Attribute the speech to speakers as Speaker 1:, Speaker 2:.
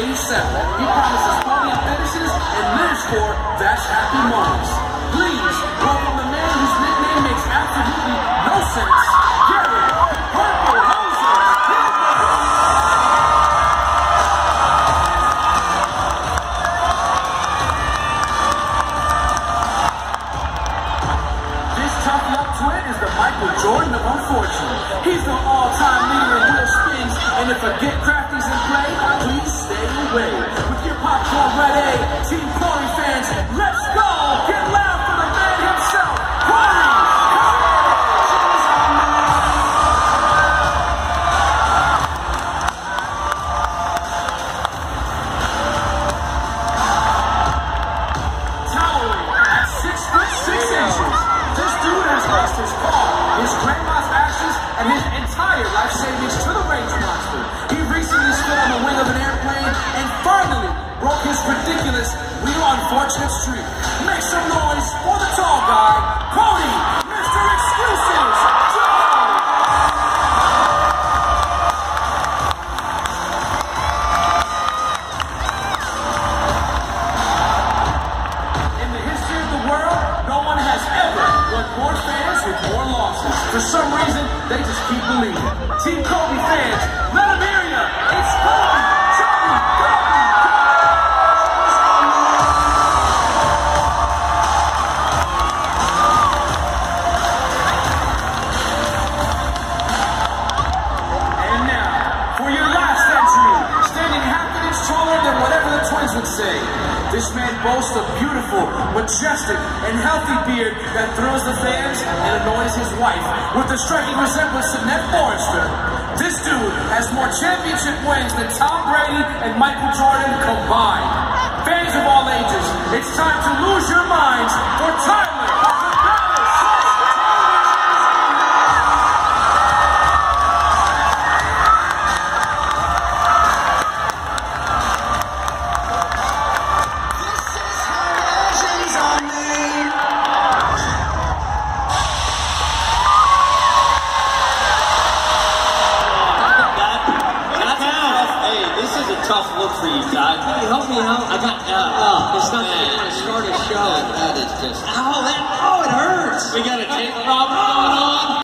Speaker 1: He promises podium finishes and lives for That's Happy Moments. Please welcome the man whose nickname makes absolutely no sense, Garrett Purple Hoser. This tough luck twin is the Michael Jordan of unfortunate. He's the all-time leader in wheel spins, and if a Get Crafty's in play, please stay away. With your popcorn ready, Team Corey fans, let's go! Get loud for the man himself, Corey! Towering at 6'6", this dude has lost his car, his grandma's ashes, and his entire life savings to the range monster. He recently stood on the wing of an airplane and finally broke his ridiculous wheel unfortunate streak. Make some noise for the tall guy, Cody, Mr. Excuses, Joe! In the history of the world, no one has ever won more fans with more losses. For some reason, they just keep believing. Team Kobe fans, let them hear ya! It's Kobe! Johnny, Kobe! And now, for your last entry, standing half an inch taller than whatever the twins would say. This man boasts a beautiful, majestic, and healthy beard that thrills the fans and annoys his wife with a striking resemblance to Ned Forrester. This dude has more championship wins than Tom Brady and Michael Jordan combined. Fans of all ages, it's time to lose your minds for Tyler of the Dallas
Speaker 2: tough look for you, guys. Can you help me out? I got, it's not that you want to start a show. That is just, it hurts. We got a tape problem going on.